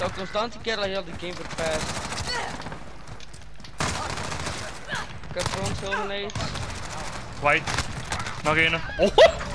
Sto constant die kerel heel de game verpest. Ik heb front veel gelezen. White. Nog een. Oh!